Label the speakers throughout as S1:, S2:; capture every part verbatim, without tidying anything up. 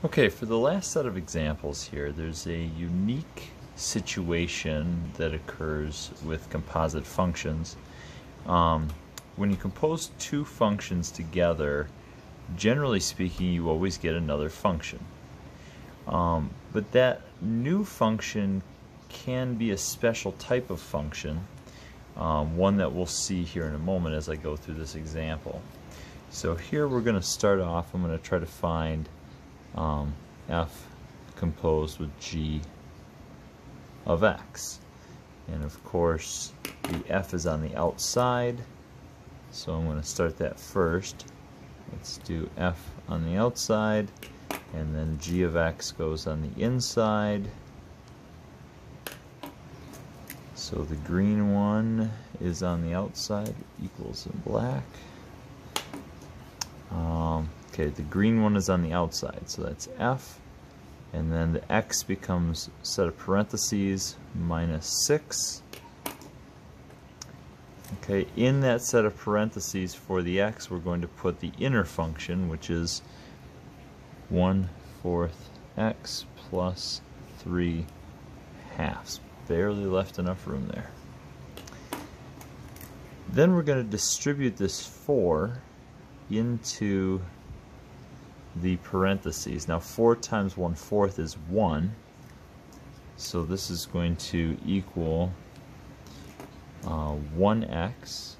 S1: Okay, for the last set of examples here, there's a unique situation that occurs with composite functions. Um, when you compose two functions together, generally speaking, you always get another function. Um, but that new function can be a special type of function, um, one that we'll see here in a moment as I go through this example. So here we're going to start off, I'm going to try to find um, f composed with g of x. And of course, the f is on the outside, so I'm going to start that first. Let's do f on the outside, and then g of x goes on the inside. So the green one is on the outside, equals in black. Um, okay, the green one is on the outside, so that's f. And then the x becomes a set of parentheses minus six. Okay, in that set of parentheses for the x, we're going to put the inner function, which is one fourth x plus three halves. Barely left enough room there. Then we're going to distribute this four into the parentheses. Now four times one fourth is one, so this is going to equal uh, one x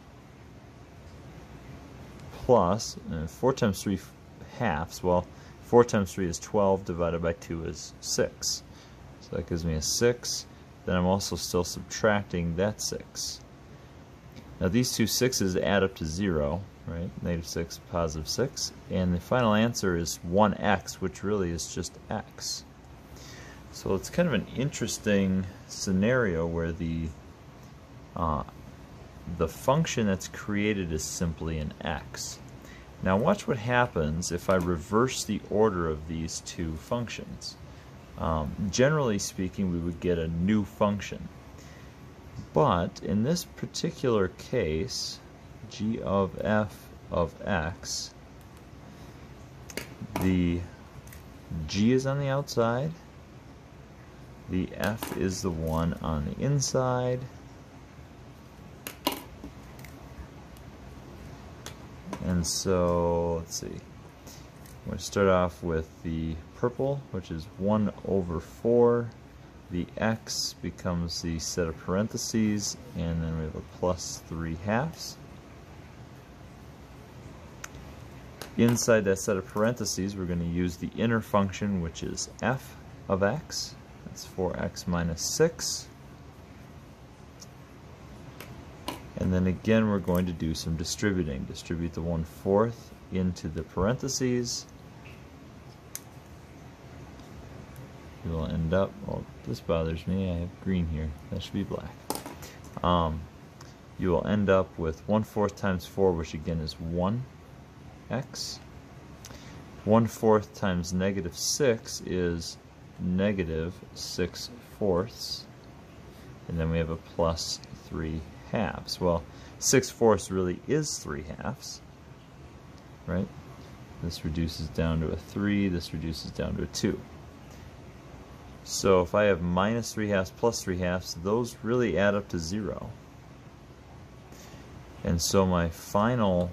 S1: plus uh, four times three halves. Well, four times three is twelve, divided by two is six, so that gives me a six. Then I'm also still subtracting that six. Now these two sixes add up to zero, right? Negative six, positive six. And the final answer is one x, which really is just x. So it's kind of an interesting scenario where the uh, the function that's created is simply an x. Now watch what happens if I reverse the order of these two functions. Um, generally speaking, we would get a new function. But in this particular case, g of f of x, the g is on the outside, the f is the one on the inside, and so let's see. I'm going to start off with the purple, which is one over four. The x becomes the set of parentheses, and then we have a plus three halves. Inside that set of parentheses, we're going to use the inner function, which is f of x. That's four x minus six. And then again, we're going to do some distributing. Distribute the one fourth into the parentheses. You will end up, well, this bothers me, I have green here, that should be black. Um, you will end up with one fourth times four, which again is one x. one fourth times negative six is negative six fourths. And then we have a plus three halves. Well, six fourths really is three halves, right? This reduces down to a three, this reduces down to a two. So if I have minus three halves plus three halves, those really add up to zero. And so my final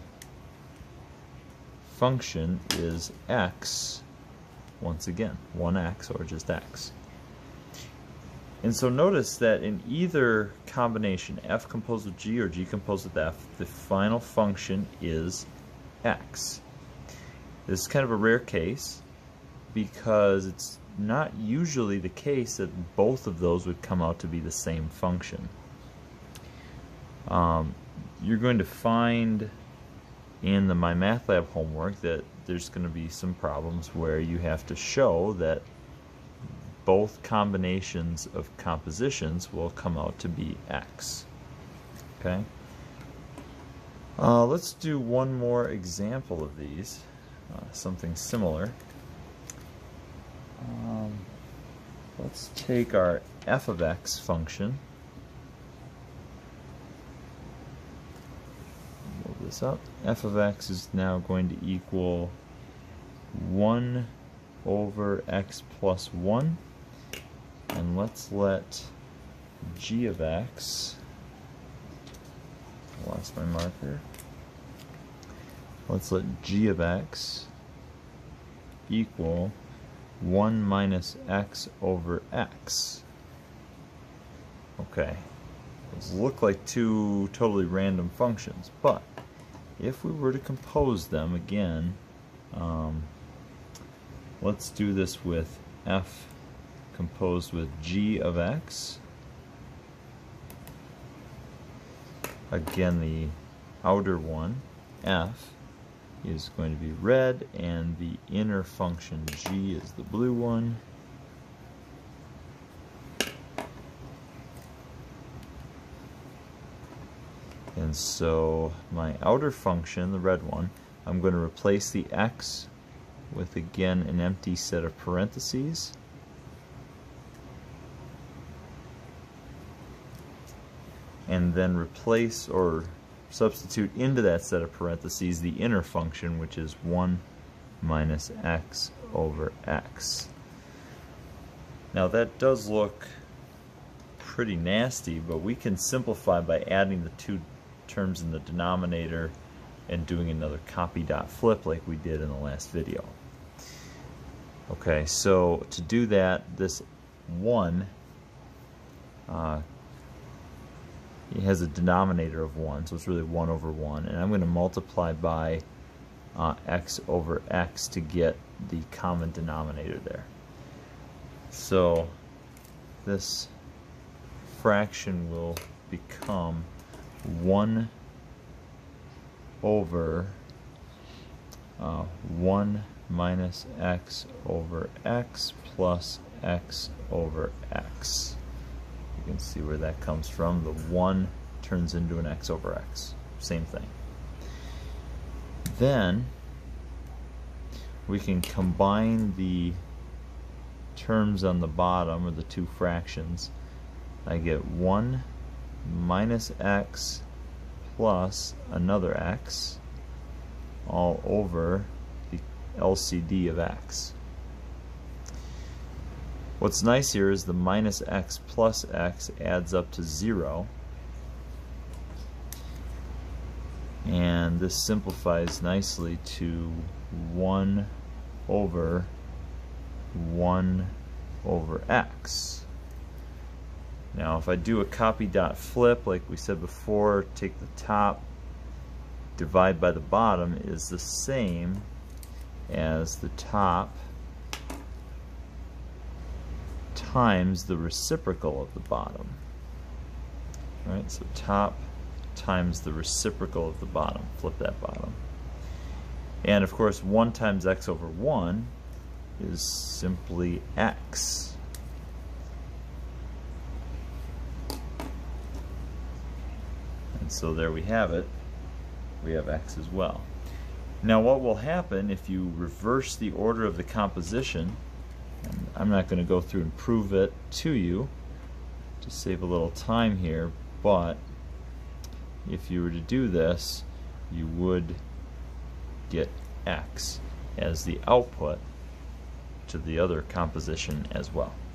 S1: function is x, once again, one x or just x. And so notice that in either combination, f composed with g or g composed with f, the final function is x. This is kind of a rare case because it's not usually the case that both of those would come out to be the same function. Um, you're going to find in the MyMathLab homework that there's going to be some problems where you have to show that both combinations of compositions will come out to be x. Okay? Uh, let's do one more example of these, uh, something similar. Um, let's take our f of x function, move this up. F of x is now going to equal one over x plus one, and let's let g of x, I lost my marker, let's let g of x equal one minus x over x. Okay, those look like two totally random functions, but if we were to compose them again, um, let's do this with f composed with g of x. Again, the outer one, f, is going to be red, and the inner function g is the blue one. And so my outer function, the red one, I'm going to replace the x with, again, an empty set of parentheses. And then replace or substitute into that set of parentheses the inner function, which is one minus x over x. Now that does look pretty nasty, but we can simplify by adding the two terms in the denominator and doing another copy dot flip like we did in the last video. Okay, so to do that, this one uh, it has a denominator of one, so it's really one over one, and I'm going to multiply by uh, x over x to get the common denominator there. So this fraction will become one over uh, one minus x over x plus x over x. You can see where that comes from. The one turns into an x over x. Same thing. Then we can combine the terms on the bottom, or the two fractions. I get one minus x plus another x all over the L C D of x. What's nice here is the minus x plus x adds up to zero, and this simplifies nicely to one over one over x. Now if I do a copy dot flip like we said before, take the top, divide by the bottom, is the same as the top times the reciprocal of the bottom. Right, so top times the reciprocal of the bottom. Flip that bottom. And of course one times x over one is simply x. And so there we have it. We have x as well. Now what will happen if you reverse the order of the composition, and I'm not going to go through and prove it to you to save a little time here, but if you were to do this, you would get x as the output to the other composition as well.